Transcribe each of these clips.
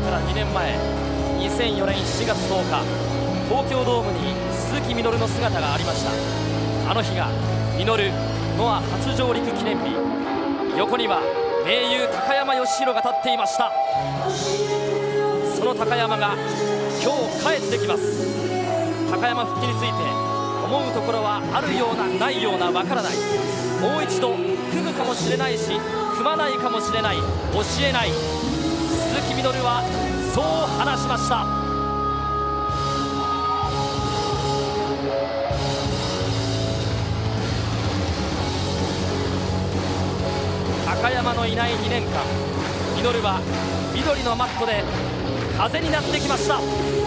から2年前、2004年7月10日、東京ドームに鈴木みのるの姿がありました。あの日がみのるノア初上陸記念日。横には盟友高山義弘が立っていました。その高山が今日帰ってきます。高山復帰について思うところはあるようなないようなわからない。もう一度組むかもしれないし組まないかもしれない、教えない。鈴木みのるはそう話しました。高山のいない2年間、みのるは緑のマットで風になってきました。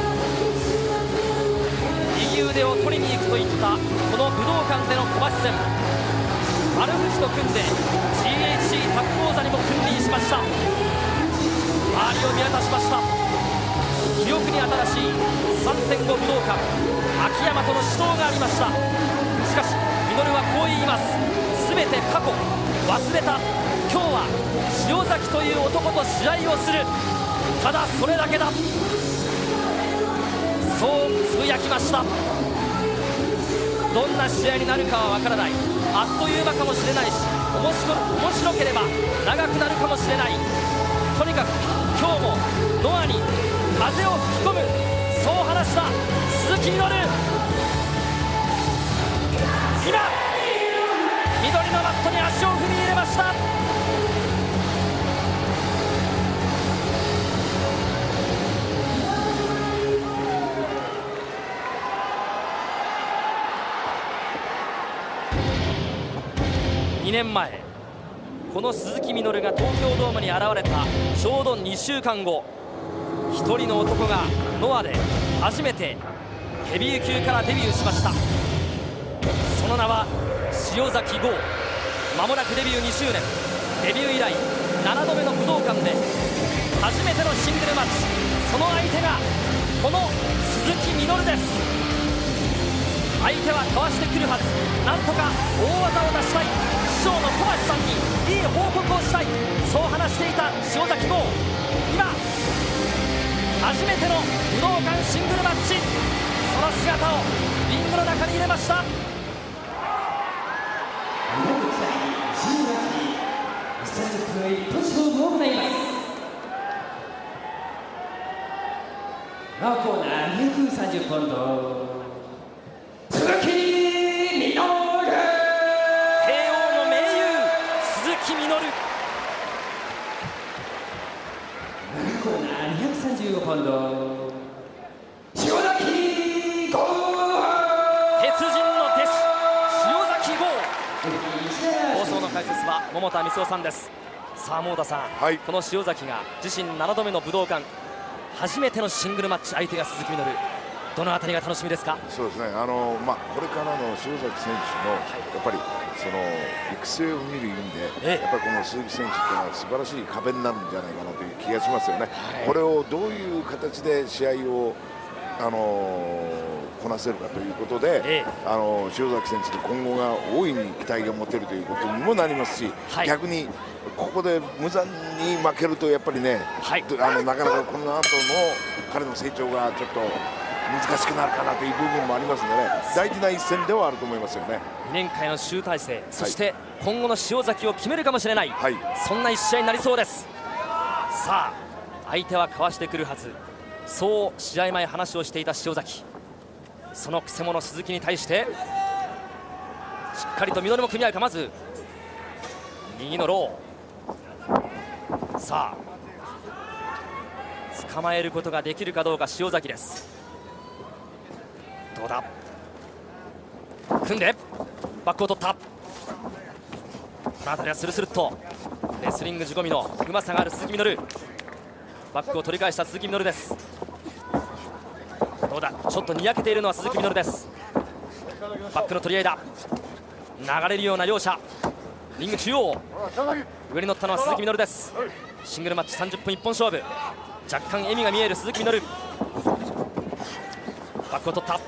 右腕を取りに行くといったこの武道館での小橋戦、丸藤と組んで GHC タッグ王座にも君臨しました。周りを見渡しました。記憶に新しい 3.5 武道館、秋山との死闘がありました。しかしみのるはこう言います。全て過去、忘れた。今日は塩崎という男と試合をする、ただそれだけだ、そうつぶやきました。どんな試合になるかはわからない、あっという間かもしれないし、面白ければ長くなるかもしれない。とにかく今日もノアに風を吹き込む、そう話した鈴木みのる。今緑のマットに足を踏み入れました。2年前、この鈴木みのるが東京ドームに現れたちょうど2週間後、一人の男がノアで初めてヘビー級からデビューしました。その名は塩崎豪。間もなくデビュー2周年、デビュー以来7度目の武道館で初めてのシングルマッチ。その相手がこの鈴木みのるです。相手はかわしてくるはず、なんとか大技を出したい、師匠の小橋さんにいい報告をしたい、そう話していた塩崎豪。今初めての武道館シングルマッチ、その姿をリングの中に入れました。 30分一本勝負を行います。なおコーナー230ポンド、鈴木みのる。 慶応の盟友鈴木みのる。 7コーナー235ポンド、塩崎豪。 鉄人の弟子塩崎豪。放送の解説は桃田光雄さんです。さあ桃田さん、 はい、 この塩崎が自身7度目の武道館初めてのシングルマッチ、相手が鈴木みのる、どのあたりが楽しみですか？ そうですね、これからの塩崎選手の、やっぱりその育成を見る意味で、やっぱりこの鈴木選手というのは素晴らしい壁になるんじゃないかなという気がしますよね。これをどういう形で試合をこなせるかということで、塩崎選手と今後が大いに期待が持てるということにもなりますし、逆にここで無残に負けるとやっぱりね、なかなかこの後の彼の成長がちょっと難しくなるかなという部分もありますのでね、大事な一戦ではあると思いますよね。 2年間の集大成、そして今後の塩崎を決めるかもしれない、そんな一試合になりそうです。さあ相手はかわしてくるはず、そう試合前話をしていた塩崎。そのくせ者鈴木に対してしっかりとミドルも組み合うか。まず右のロー、さあ捕まえることができるかどうか塩崎です。どうだ、組んでバックを取った。この辺りはスルスルっとレスリング仕込みのうまさがある鈴木みのる。バックを取り返した鈴木みのるです。どうだ、ちょっとにやけているのは鈴木みのるです。バックの取り合いだ、流れるような両者。リング中央、上に乗ったのは鈴木みのるです。シングルマッチ30分一本勝負、若干笑みが見える鈴木みのる。バックを取った、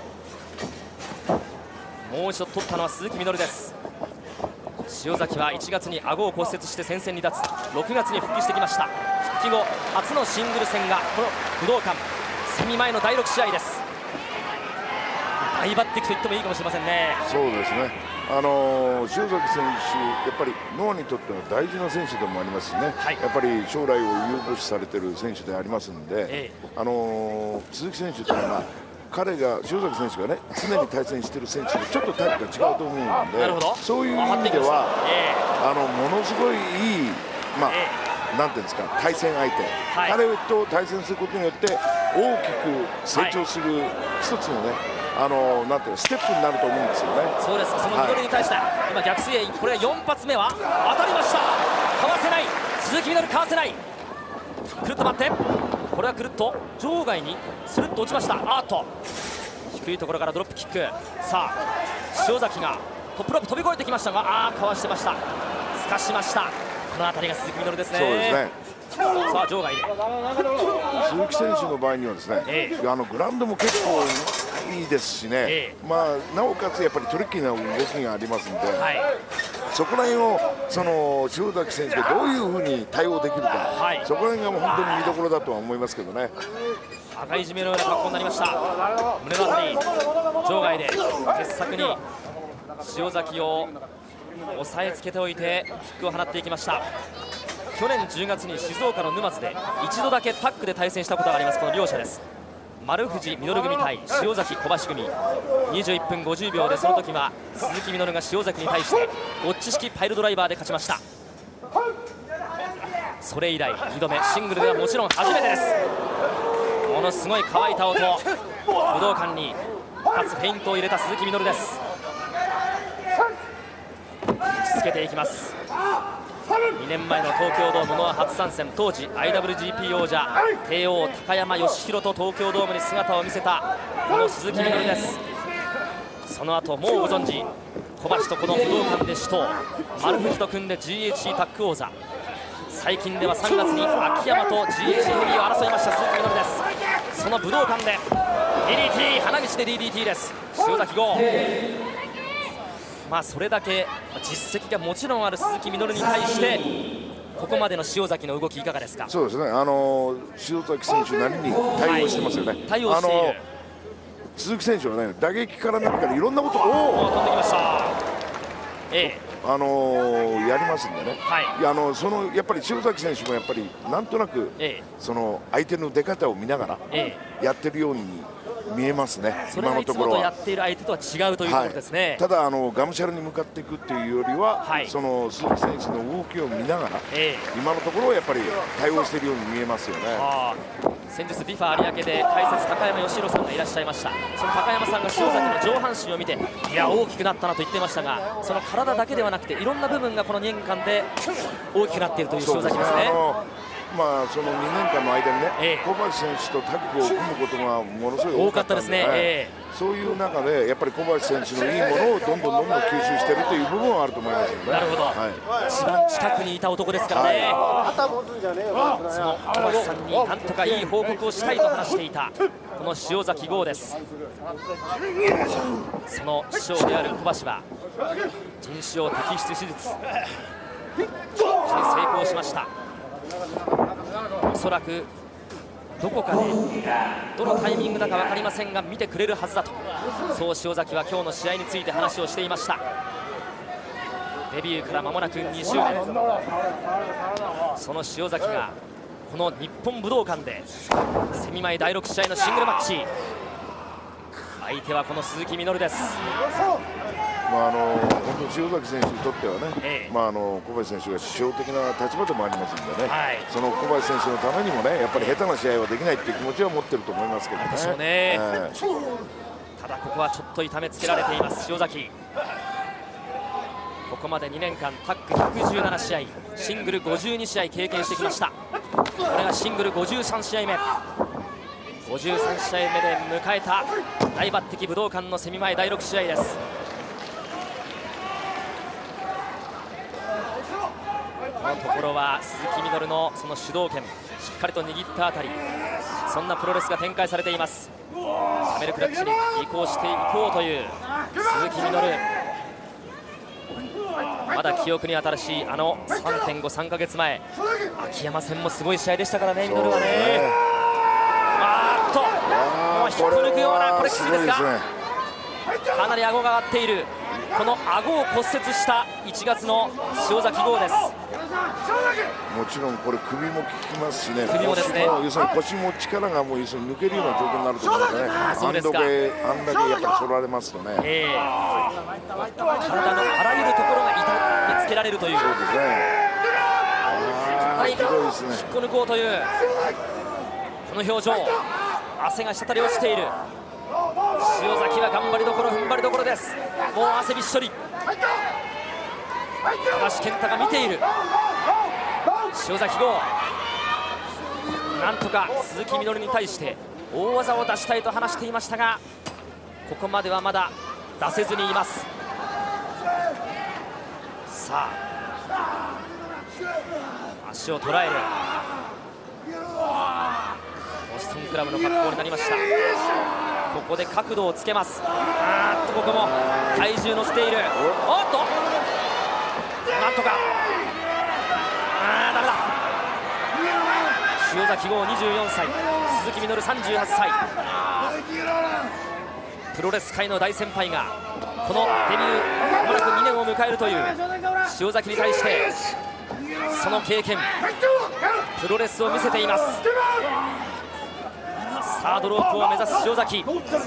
もう一度取ったのは鈴木みのるです。塩崎は1月に顎を骨折して戦線に立つ、6月に復帰してきました。 復帰後初のシングル戦がこの武道館セミ前の第6試合です。大抜擢と言ってもいいかもしれませんね。 そうですね、塩崎選手、やっぱりノアにとっては大事な選手でもありますしね、はい、やっぱり将来を有望視されている選手でありますので、鈴木選手というのは彼が塩崎選手がね常に対戦している選手とちょっとタイプが違うと思うので、そういう意味では、ものすごいいい、なんていうんですか、対戦相手、はい、彼と対戦することによって大きく成長する一つのね、なんていうステップになると思うんですよね。 そうです。そのミドルに対して、今逆水泳、これ4発目は当たりました。かわせない。鈴木みのるかわせない。くるっと待って。これはくるっと場外にスルッと落ちました。低いところからドロップキック。さあ塩崎がトップロープ飛び越えてきましたが、かわしてました。すかしました。この辺りが鈴木みのるですね。 そうですね。 さあ場外で鈴木選手の場合にはですね、グラウンドも結構いいですしね、なおかつやっぱりトリッキーな動きがありますので、はい、そこら辺を塩崎選手がどういうふうに対応できるか、はい、そこら辺がもう本当に見どころだとは思いますけどね。 赤い締めのような格好になりました。胸の辺り場外で傑作に塩崎を押さえつけておいてキックを放っていきました。去年10月に静岡の沼津で一度だけタッグで対戦したことがあります。この両者です。丸藤実組対塩崎小橋組、21分50秒で、その時は鈴木みのるが塩崎に対してウォッチ式パイルドライバーで勝ちました。それ以来2度目、シングルではもちろん初めてです。ものすごい乾いた音、武道館に2つフェイントを入れた鈴木みのるです。打ちつけていきます。2年前の東京ドームの初参戦、当時 IWGP 王者帝王高山義弘と東京ドームに姿を見せたこの鈴木みのるです。その後もうご存知、小橋とこの武道館で死闘、丸藤と組んで GHC タッグ王座、最近では3月に秋山と GHC ヘビーを争いました鈴木みのるです。その武道館で DDT、花道で DDT です。塩崎豪、それだけ実績がもちろんある鈴木みのるに対してここまでの塩崎の動きいかがですか。 そうですね、塩崎選手なりに対応してますよね。 対応している鈴木選手はね、打撃から何からいろんなことを飛んできました。 やりますんでね、はい、やっぱり塩崎選手もやっぱりなんとなく、その相手の出方を見ながらやってるように見えますね。 今のところはやっている相手とは違うというところですね。 ただがむしゃらに向かっていくっていうよりは、その鈴木選手の動きを見ながら、今のところはやっぱり対応しているように見えますよね。 先日ビファ有明で解説高山義弘さんがいらっしゃいました。その高山さんが塩崎の上半身を見て、いや大きくなったなと言っていましたが、その体だけではなくていろんな部分がこの2年間で大きくなっているという塩崎ですね。 その2年間の間にね、小橋選手とタッグを組むことがものすごい多かったですね。そういう中でやっぱり小橋選手のいいものをどんどん吸収しているという部分はあると思いますよね。 なるほど、一番近くにいた男ですからね。その小橋さんになんとかいい報告をしたいと話していたこの塩崎豪です。その師匠である小橋は腎腫瘍摘出手術成功しました。おそらくどこかでどのタイミングだか分かりませんが見てくれるはずだと、そう塩崎は今日の試合について話をしていました。デビューから間もなく2週年、その塩崎がこの日本武道館でセミ前第6試合のシングルマッチ、相手はこの鈴木みのるです。 本当に塩崎選手にとってはね、小橋選手が師匠的な立場でもありますのでね、その小橋選手のためにもね、やっぱり下手な試合はできないっていう気持ちは持ってると思いますけどね。 でしょうね。ただここはちょっと痛めつけられています塩崎。ここまで2年間タッグ117試合、シングル52試合経験してきました。これがシングル53試合目、53試合目で迎えた大抜擢武道館のセミ前第6試合です。このところは鈴木みのるのその主導権しっかりと握ったあたり、そんなプロレスが展開されています。シャベルクラッチに移行していこうという鈴木みのる。 まだ記憶に新しいあの 3.5、3ヶ月前秋山戦もすごい試合でしたからね、ミノルはね。もう引き抜くような、これきついですか。かなり顎が上がっている。この顎を骨折した1月の塩崎豪です。 もちろんこれ首も効きますしね、 首もですね、 要するに腰も力がもう要するに抜けるような状況になると思うのでね、 そうですか。 あんだけやっぱり反られますとね、 体のあらゆるところが痛めつけられるという。 そうですね。ひどいですね。 引っこ抜こうというこの表情、汗が滴り落ちている。塩崎は頑張りどころ、踏ん張りどころです。もう汗びっしょり。高橋健太が見ている。塩崎豪、なんとか鈴木みのるに対して大技を出したいと話していましたが、ここまではまだ出せずにいます。さあ、足を捉えるボストンクラブの格好になりました。ここで角度をつけます。ここも体重乗せている。おっと、なんとか、ダメだ。塩崎豪24歳、鈴木みのる38歳、プロレス界の大先輩がこのデビューまもなく2年を迎えるという塩崎に対してその経験、プロレスを見せています。さあドロープを目指す塩崎。 こんだけ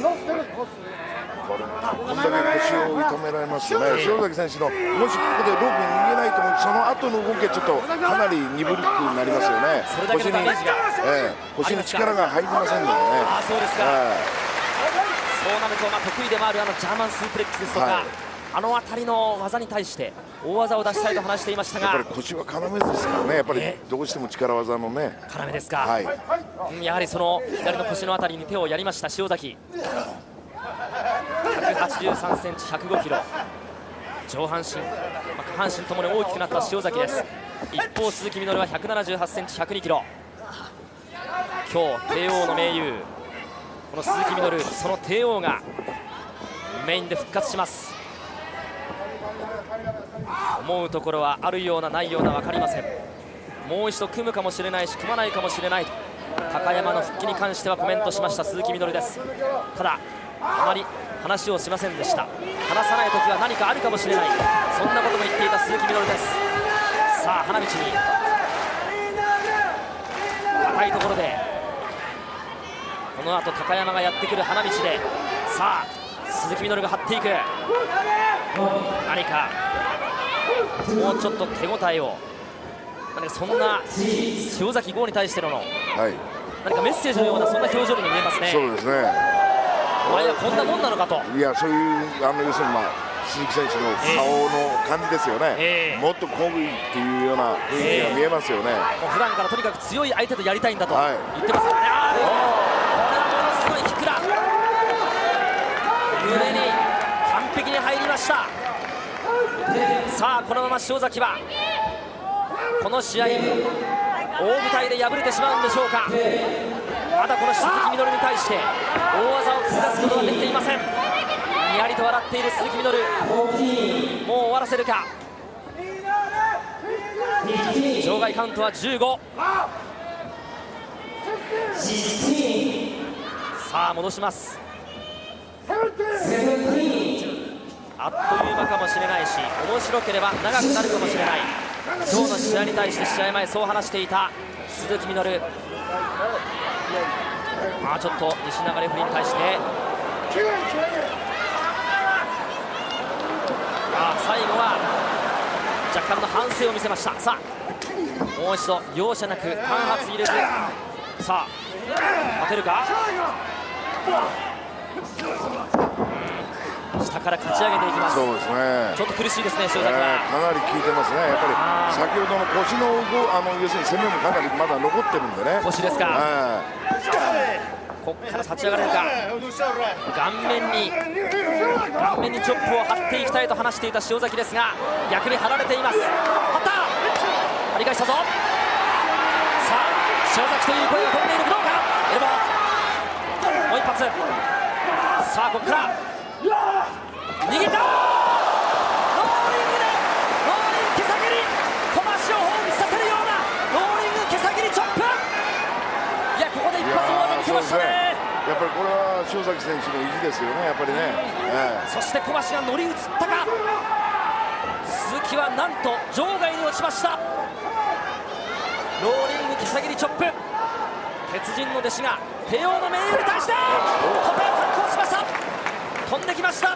腰を痛められますとね、塩崎選手のもしここでロープに逃げないとその後の動きはちょっとかなり鈍くなりますよね。 それだけのダメージが、 腰に力が入りませんのでね。 そうですか。そうなると得意でもあるジャーマンスープレックスですとか、あの辺りの技に対して大技を出したいと話していましたが、 やっぱり腰は要ですからね、やっぱりどうしても力技のね、 要ですか。やはりその左の腰の辺りに手をやりました塩崎。183センチ、105キロ、上半身、下半身ともに大きくなった塩崎です。一方、鈴木みのるは178センチ、102キロ。今日、帝王の盟友、この鈴木みのる、その帝王がメインで復活します。思うところはあるようなないような分かりません。もう一度組むかもしれないし組まないかもしれないと高山の復帰に関してはコメントしました鈴木みのるです。ただあまり話をしませんでした。話さない時は何かあるかもしれない、そんなことも言っていた鈴木みのるです。さあ花道に高いところでこの後高山がやってくる花道で、さあ鈴木みのるが張っていく。何かもうちょっと手応えを、何かそんな塩崎豪に対しての、何かメッセージのようなそんな表情に見えますね。 そうですね。 お前はこんなもんなのかと。 いや、そういう要するに鈴木選手の顔の感じですよね。もっと攻撃っていうような雰囲気が見えますよね。 もう普段からとにかく強い相手とやりたいんだと言ってますからね。これはものすごいキクラ、胸に完璧に入りました。さあこのまま塩崎はこの試合大舞台で敗れてしまうんでしょうか。まだこの鈴木みのるに対して大技を繰り出すことができていません。にやりと笑っている鈴木みのる、もう終わらせるか。場外カウントは15。さあ戻します。あっという間かもしれないし面白ければ長くなるかもしれない、今日の試合に対して試合前そう話していた鈴木みのる。ちょっと西永レフェリーに対して最後は若干の反省を見せました。さあもう一度容赦なく反発入れず、さあ当てるか。下からかち上げていきます。 そうですね。 ちょっと苦しいですね、塩崎は。 かなり効いてますね。やっぱり先ほどの腰の要するに攻めもかなりまだ残ってるんでね。 腰ですか。ここから立ち上がれるか。顔面にチョップを張っていきたいと話していた塩崎ですが、逆に張られています。張った張り返したぞ。さあ塩崎という声が飛んでいる。どうかエルボー、もう一発。さあここから逃げた。ノーリングでノーましたね。 やっぱりこれは塩崎選手の意地ですよね、やっぱりね。 そして小橋が乗り移ったか。鈴木はなんと場外に落ちました。ローリング手下切りチョップ。鉄人の弟子が帝王の盟友に対してトペを確保しました。飛んできました。さ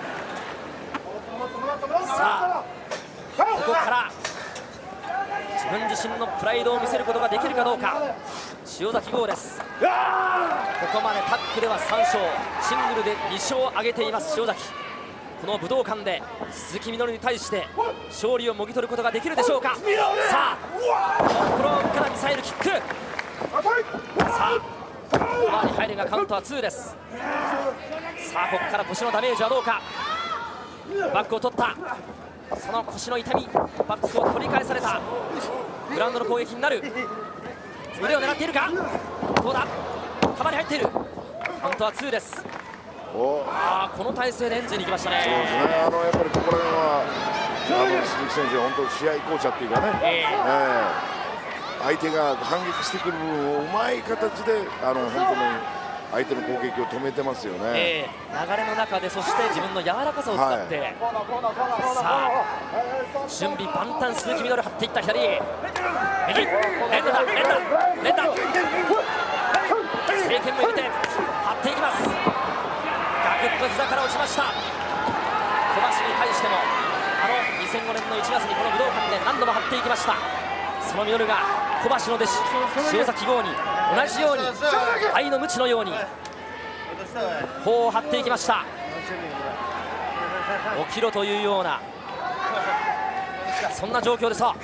あここから自分自身のプライドを見せることができるかどうか。塩崎豪です。ここまでタックでは3勝、シングルで2勝を挙げています塩崎。この武道館で鈴木みのるに対して勝利をもぎ取ることができるでしょうか。さあトップロープからミサイルキック。さあバーに入るがカウントは2です。さあここから腰のダメージはどうか。バックを取った。その腰の痛み、バックを取り返された。グラウンドの攻撃になる。腕を狙っているか。どうだ。カバーに入っている。カウントは2です。この体勢でエンジンに行きましたね。 そうですね。やっぱりここら辺は鈴木選手は本当試合巧者っていうかね、相手が反撃してくる部分をうまい形で本当に相手の攻撃を止めてますよね。 流れの中で、そして自分の柔らかさを使って、さあ準備万端、鈴木みのる張っていった左右、連打連打政権も入れて張っていきます。ガクッと膝から落ちました。小橋に対しても2005年の1月にこの武道館で何度も張っていきました。そのミノルが小橋の弟子塩崎豪に同じように愛の鞭のように頬を張っていきました。起きろというようなそんな状況で、さあ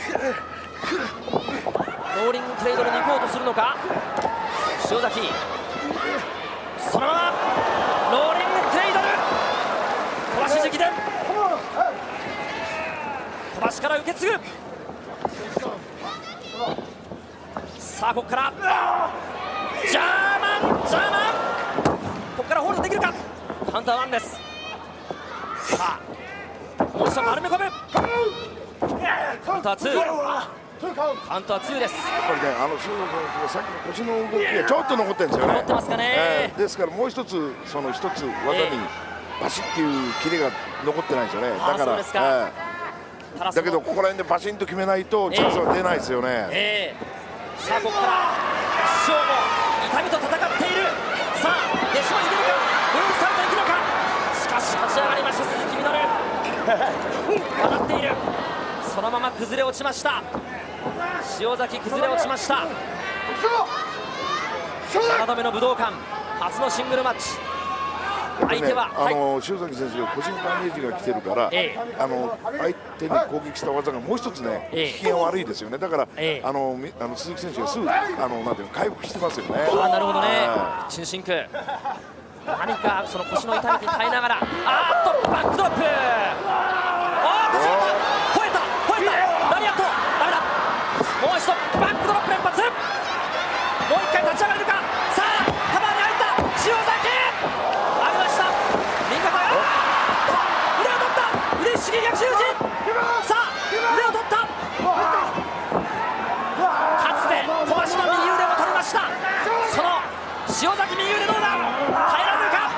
ローリングクレイドルに行こうとするのか塩崎。そのままローリングクレイドル、小橋直伝、小橋から受け継ぐ。さあここからジャーマン、ここからホールドできるか。カウンター1です。さあもう一度丸め込む。カウンター2、カウンター2です。 やっぱりね、塩崎選手がさっきの腰の動きがちょっと残ってるんですよね。 残ってますかね。 ですからもう一つその一つ技にバシッっていうキレが残ってないですよね。だからだけどここら辺でバシンと決めないとチャンスは出ないですよね。 さあここから師匠も痛みと戦っている。さあ弟子もいけるか、ブルーサルトいくのか。しかし立ち上がりました鈴木みのる、笑っている。そのまま崩れ落ちました。塩崎崩れ落ちました。7度目の武道館初のシングルマッチ。相手は、 塩崎選手が個人ダメージが来てるから、相手に攻撃した技がもう一つね、危険悪いですよね。だから鈴木選手がすぐなんていう回復してますよね。 なるほどね。チンシンク何かその腰の痛みに耐えながら、バックドロップ、吠えたラリアット、ダメだ。もう一度バックドロップ連発。もう一回立ち上がれるか。さあカバーに入った塩崎、ありました。右肩が腕を取った。腕ひしぎ逆十字。さあ腕を取った。かつて小橋の右腕を取りました。その塩崎右腕どうだ、耐えられるか。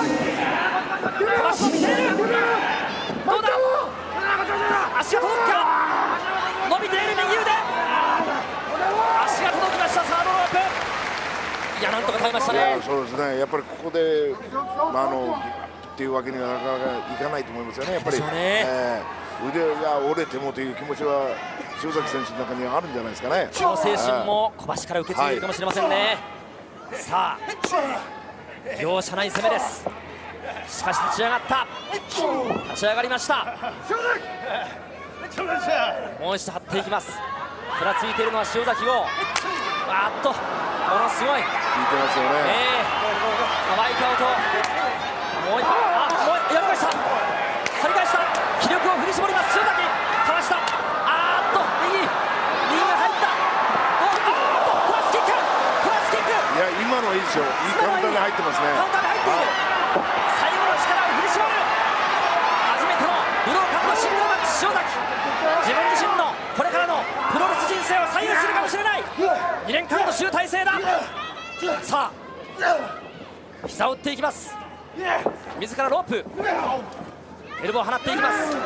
小橋を見ている。どうだ、足が届くか。伸びている右腕、足が届きました。サードロープ、いやなんとか耐えましたね。 そうですね。やっぱりここでっていうわけにはなかなかいかないと思いますよね。やっぱり腕が折れてもという気持ちは塩崎選手の中にはあるんじゃないですかね。 その精神も小橋から受け継いでいるかもしれませんね。さあ両者内攻めです。しかし立ち上がった、立ち上がりました。もう一度張っていきます。ふらついているのは塩崎豪。ものすごい効いてますよね。 乾いた音。もう一発、もうやりました。張り返した。気力を振り絞ります。塩崎かわした。右が入った。クラスキック。 いや今のはいいですよ。いいカウンターで入ってますね。 カウンターで入っている。最後の力を振り絞る。初めての武道館のシングルマッチ。塩崎自分自身のこれからのプロレス人生を左右するかもしれない2年間の集大成だ。さあ膝を打っていきます。自らロープ、エルボーを放っていきます。さ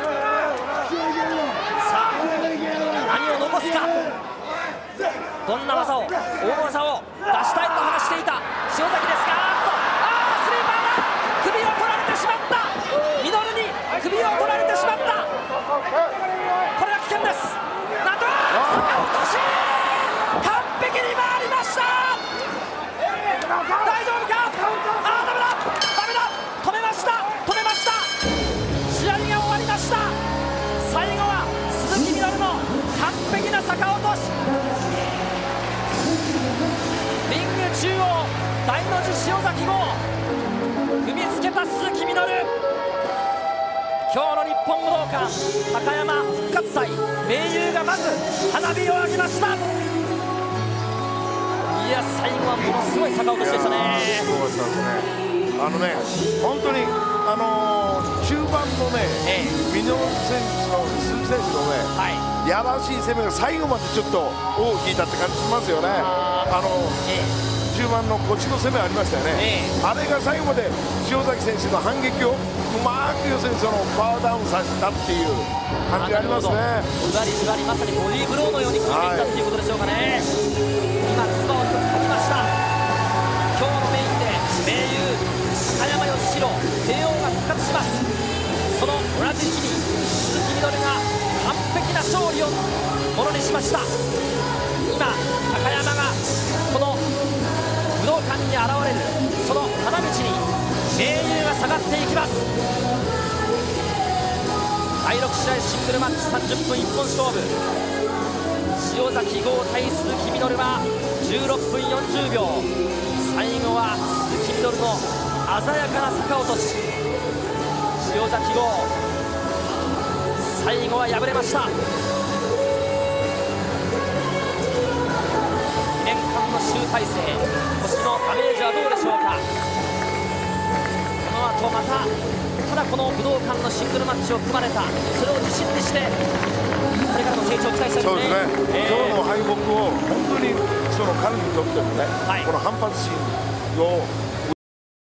あ何を残すか、どんな技を、大技を出したいと話していた塩崎ですが、スリーパーだ、首を取られてしまった、ミノルに首を取られてしまった、これは危険です。なんと逆落とし、完璧に回りました。大丈夫か、ダメだダメだ、止めました止めました、試合が終わりました。最後は鈴木みのるの完璧な逆落とし、リング中央大の字塩崎号、踏みつけた鈴木みのる。今日の日本武道館高山復活祭、盟友がまず花火を上げました。いや最後はものすごい逆落としでしたね。 すごかったですね。本当に中盤のね、ミノル選手の鈴木選手のね、やらしい攻めが最後までちょっと尾を引いたって感じしますよね。中盤の腰の攻めありましたよね。あれが最後まで塩崎選手の反撃をうまく要するにそのパワーダウンさせたっていう感じがありますね。 じわりじわりまさにボディーブローのように効いていったっていうことでしょうかね。今唾を一つかきました。今日のメインで盟友高山義弘、帝王が復活します。その同じ日に鈴木みのるが完璧な勝利をものにしました。今高山がこの武道館に現れるその花道に盟友が下がっていきます。第6試合シングルマッチ30分一本勝負、塩崎号対鈴木みのるは16分40秒、最後は鈴木みのるの鮮やかな逆落とし、塩崎号最後は敗れました。2年間の集大成、腰のダメージはどうでしょうか。この後またこの武道館のシングルマッチを組まれた、それを自信にしてこれからの成長を期待したいですね。 そうですね、今日の敗北を本当にその彼にとってもね、この反発心を